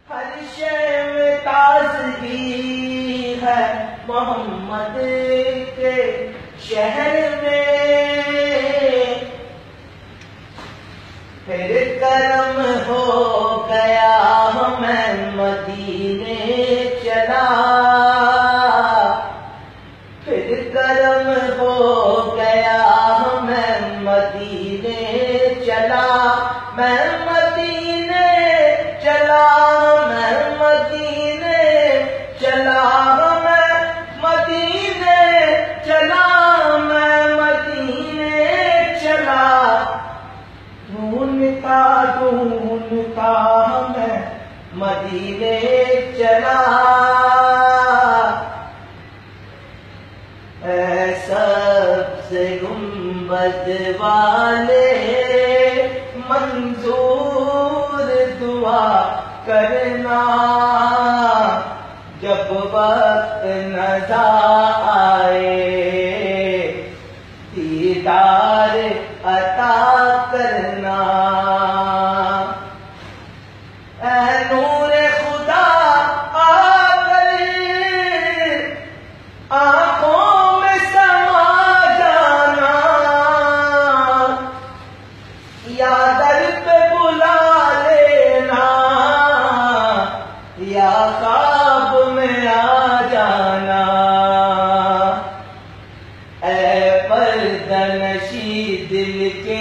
हर शय में ताज़गी है मोहम्मद के शहर में, फिर करम हो गया मैं मदीने चला, फिर करम हो गया मैं मदीने चला, मैं मदीने चला, मैं मदीने चला, मैं मदीने चला, मैं मदीने चला, ढूंढता ढूंढता मैं मदीने चला। सबसे गुंबद वाले मंजूर दुआ करना, जब वक्त नज़र आए दीदार अता करना। ऐ नूर खुदा आकर आंखों में समा जाना, या दर पे बुला लेना, या ख्वाब में आ जाना। ऐ पर्दनशी दिल के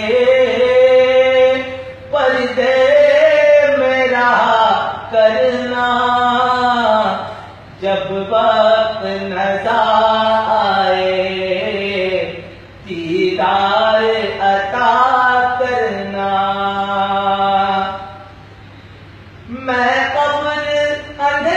पर्दे मेरा करना, जब वक्त नज़र आए दीदार अता करना। मैं कब्र अंधेरे